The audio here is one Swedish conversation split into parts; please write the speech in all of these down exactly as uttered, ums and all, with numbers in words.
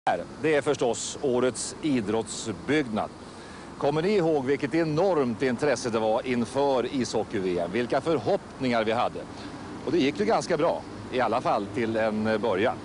Det är förstås årets idrottsbyggnad. Kommer ni ihåg vilket enormt intresse det var inför ishockey-V M? Vilka förhoppningar vi hade. Och det gick ju ganska bra, i alla fall till en början.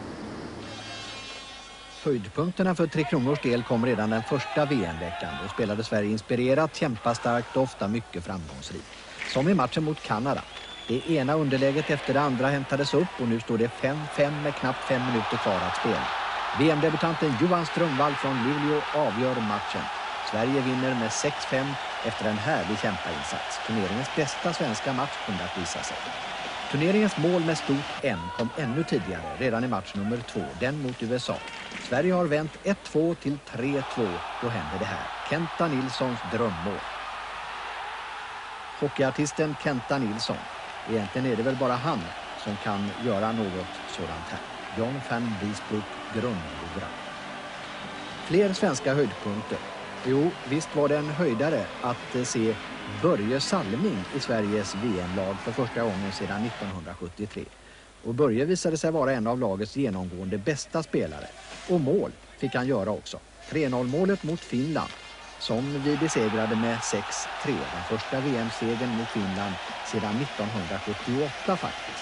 Höjdpunkterna för Tre Kronors del kom redan den första V M-veckan. Då spelade Sverige inspirerat, kämpastarkt och ofta mycket framgångsrikt. Som i matchen mot Kanada. Det ena underläget efter det andra hämtades upp och nu står det fem fem med knappt fem minuter kvar att spela. V M-debutanten Johan Strömvall från Luleå avgör matchen. Sverige vinner med sex fem efter en härlig kämpainsats. Turneringens bästa svenska match kunde att visa sig. Turneringens mål med stort N kom ännu tidigare, redan i match nummer två, den mot U S A. Sverige har vänt ett två till tre två, då händer det här. Kenta Nilssons drömmål. Hockeyartisten Kenta Nilsson. Egentligen är det väl bara han som kan göra något sådant här. John van Biesbroek grundlurar. Fler svenska höjdpunkter. Jo, visst var det en höjdare att se Börje Salming i Sveriges V M-lag för första gången sedan nittonhundrasjuttiotre. Och Börje visade sig vara en av lagets genomgående bästa spelare. Och mål fick han göra också. tre noll-målet mot Finland, som vi besegrade med sex tre. Den första V M-segern mot Finland sedan nittonhundrasjuttioåtta faktiskt.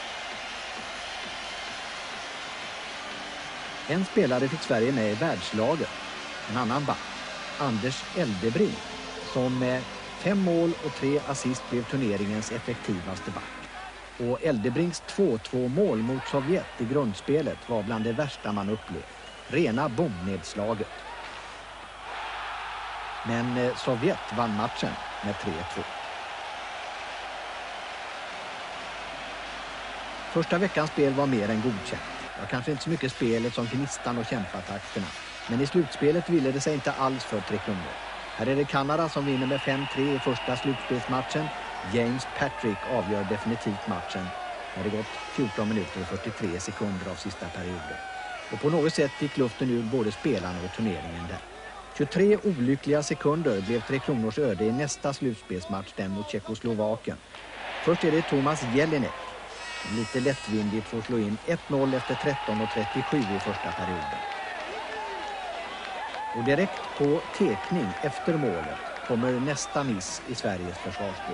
En spelare fick Sverige med i världslaget. En annan back, Anders Eldebring, som med fem mål och tre assist blev turneringens effektivaste back. Och Eldebrings två två mål mot Sovjet i grundspelet var bland det värsta man upplevt. Rena bomnedslaget. Men Sovjet vann matchen med tre två. Första veckans spel var mer än godkänt. Det var kanske inte så mycket spelet som gnistan och kämpatakterna. Men i slutspelet ville det sig inte alls för Tre Kronor. Här är det Kanada som vinner med fem tre i första slutspelsmatchen. James Patrick avgör definitivt matchen när det gått fjorton minuter och fyrtiotre sekunder av sista perioden. Och på något sätt gick luften ur både spelarna och turneringen där. tjugotre olyckliga sekunder blev Tre Kronors öde i nästa slutspelsmatch, den mot Tjeckoslovakien. Först är det Thomas Jelinek som lite lättvindigt får slå in ett noll efter tretton och trettiosju i första perioden. Och direkt på tekning efter målet kommer nästa miss i Sveriges försvarsspel.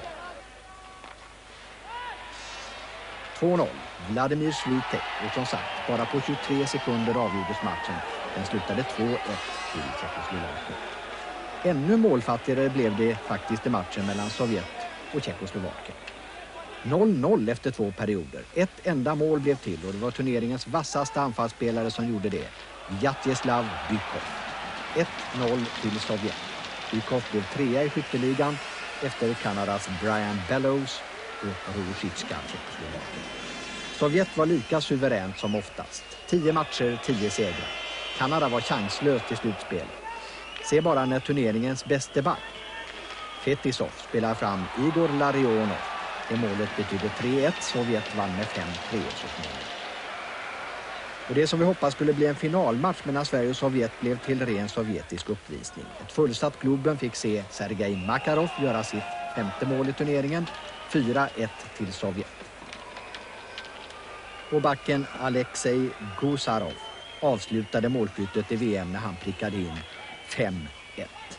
två noll. Vladimir Svitek, och som sagt, bara på tjugotre sekunder avgjordes matchen. Den slutade två ett till Tjeckoslovakien. Ännu målfattigare blev det faktiskt i matchen mellan Sovjet och Tjeckoslovakien. noll noll efter två perioder. Ett enda mål blev till och det var turneringens vassaste anfallsspelare som gjorde det. Vjatjeslav Bykov. ett noll till Sovjet. Bykov blev trea i skytteligan efter Kanadas Brian Bellows och Rosicka Tjeckoslovakien. Sovjet var lika suveränt som oftast. Tio matcher, tio segrar. Kanada var chanslöst i slutspelet. Se bara när turneringens bäste back, Fetisov, spelar fram Igor Larionov. Det målet betyder tre ett. Sovjet vann med fem tre så småningom. Och det som vi hoppas skulle bli en finalmatch mellan Sverige och Sovjet blev till ren sovjetisk uppvisning. Ett fullsatt Globen fick se Sergej Makarov göra sitt femte mål i turneringen. fyra ett till Sovjet. Och backen Alexej Gusarov avslutade målskyttet i V M när han prickade in fem ett.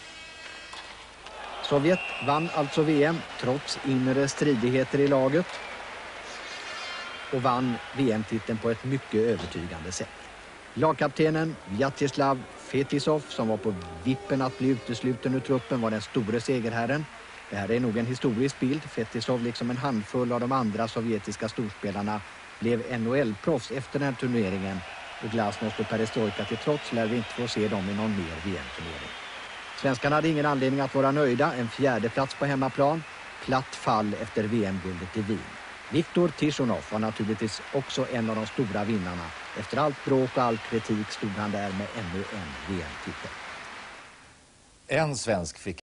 Sovjet vann alltså V M trots inre stridigheter i laget och vann V M-titeln på ett mycket övertygande sätt. Lagkaptenen Vjatjeslav Fetisov, som var på vippen att bli utesluten ur truppen, var den store segerherren. Det här är nog en historisk bild. Fetisov, liksom en handfull av de andra sovjetiska storspelarna, blev N H L-proffs efter den här turneringen. Och glasnost och perestrojka till trots lär vi inte få se dem i någon mer V M-turnering. Svenskarna hade ingen anledning att vara nöjda. En fjärde plats på hemmaplan. Platt fall efter V M-guldet i Wien. Viktor Tikhonov var naturligtvis också en av de stora vinnarna. Efter allt bråk och all kritik stod han där med ännu en V M-titel. En svensk fick